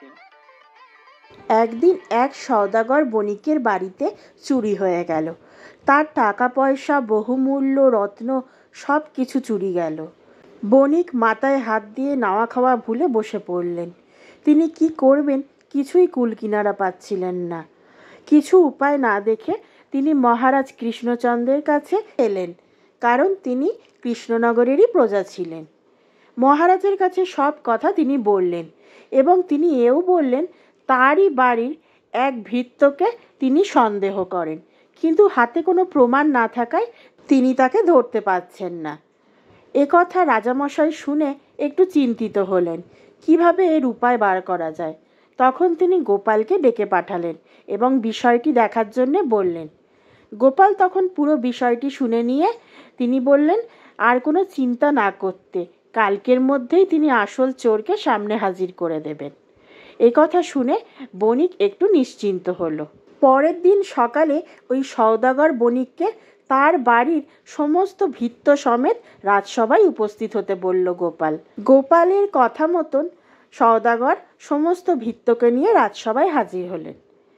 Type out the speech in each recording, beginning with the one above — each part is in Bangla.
জানাবেন। একদিন এক সওদাগর বণিকের বাড়িতে চুরি হয়ে গেল। তার টাকা পয়সা, বহুমূল্য রত্ন সব কিছু চুরি গেল। বণিক মাথায় হাত দিয়ে নাওয়া খাওয়া ভুলে বসে পড়লেন। তিনি কি করবেন কিছুই কুলকিনারা পাচ্ছিলেন না। কিছু উপায় না দেখে তিনি মহারাজ কৃষ্ণচন্দ্রের কাছে এলেন, কারণ তিনি কৃষ্ণনগরেরই প্রজা ছিলেন। মহারাজের কাছে সব কথা তিনি বললেন এবং তিনি এও বললেন তারই বাড়ির এক ভৃত্যকে তিনি সন্দেহ করেন, কিন্তু হাতে কোনো প্রমাণ না থাকায় তিনি তাকে ধরতে পারছেন না। একথা রাজামশাই শুনে একটু চিন্তিত হলেন, কিভাবে এর উপায় বার করা যায়। তখন তিনি গোপালকে ডেকে পাঠালেন এবং বিষয়টি দেখার জন্য বললেন। গোপাল তখন পুরো বিষয়টি শুনে নিয়ে তিনি বললেন আর কোনো চিন্তা না করতে, কালকের মধ্যেই তিনি আসল চোরকে সামনে হাজির করে দেবেন। এই কথা শুনে বণিক একটু নিশ্চিন্ত হলো। পরের দিন সকালে ওই সওদাগর বণিককে তার বাড়ির সমস্ত ভৃত্য সমেত রাজসভায় উপস্থিত হতে বলল গোপাল। গোপালের কথা মতন সওদাগর সমস্ত ভৃত্যকে নিয়ে রাজসভায় হাজির হলেন।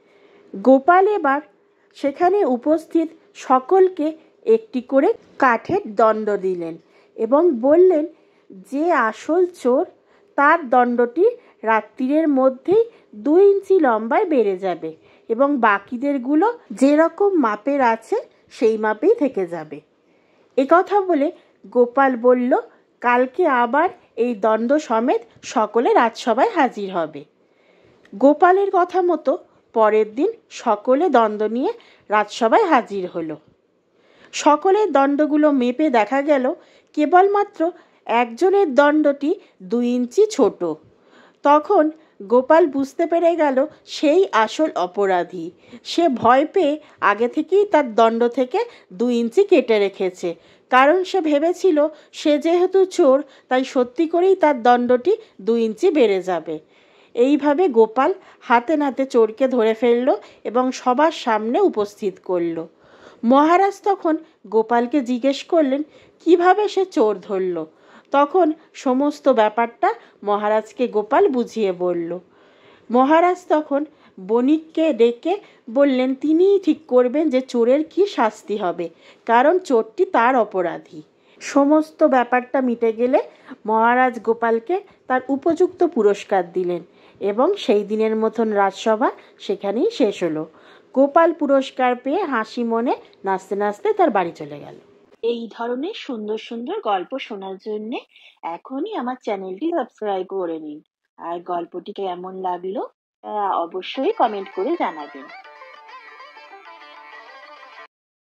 গোপাল এবার সেখানে উপস্থিত সকলকে একটি করে কাঠের দণ্ড দিলেন এবং বললেন, যে আসল চোর তার দণ্ডটি রাত্রির মধ্যেই 2 ইঞ্চি লম্বায় বেড়ে যাবে এবং বাকিদেরগুলো যেরকম মাপের আছে সেই মাপেই থেকে যাবে। একথা বলে গোপাল বলল, কালকে আবার এই দণ্ড সমেত সকলে রাজসভায় হাজির হবে। গোপালের কথা মতো পরের দিন সকলে দণ্ড নিয়ে রাজসভায় হাজির হলো। সকলের দণ্ডগুলো মেপে দেখা গেল কেবলমাত্র একজনের দণ্ডটি 2 ইঞ্চি ছোট। তখন গোপাল বুঝতে পেরে গেল সেই আসল অপরাধী। সে ভয় পেয়ে আগে থেকেই তার দণ্ড থেকে 2 ইঞ্চি কেটে রেখেছে, কারণ সে ভেবেছিল সে যেহেতু চোর তাই সত্যি করেই তার দণ্ডটি 2 ইঞ্চি বেড়ে যাবে। এইভাবে গোপাল হাতে নাতে চোরকে ধরে ফেলল এবং সবার সামনে উপস্থিত করল। মহারাজ তখন গোপালকে জিজ্ঞেস করলেন কিভাবে সে চোর ধরল। তখন সমস্ত ব্যাপারটা মহারাজকে গোপাল বুঝিয়ে বলল। মহারাজ তখন বণিককে ডেকে বললেন তিনিই ঠিক করবেন যে চোরের কি শাস্তি হবে, কারণ চোরটি তার অপরাধী। সমস্ত ব্যাপারটা মিটে গেলে মহারাজ গোপালকে তার উপযুক্ত পুরস্কার দিলেন এবং সেই দিনের মতন রাজসভা সেখানেই শেষ হলো। গোপাল পুরস্কার পেয়ে হাসি মনে নাচতে নাচতে তার বাড়ি চলে গেল। এই ধরনের সুন্দর সুন্দর গল্প শোনার জন্য এখনই আমার চ্যানেলটি সাবস্ক্রাইব করে নিন। আর গল্পটি কেমন লাগলো অবশ্যই কমেন্ট করে জানাবেন।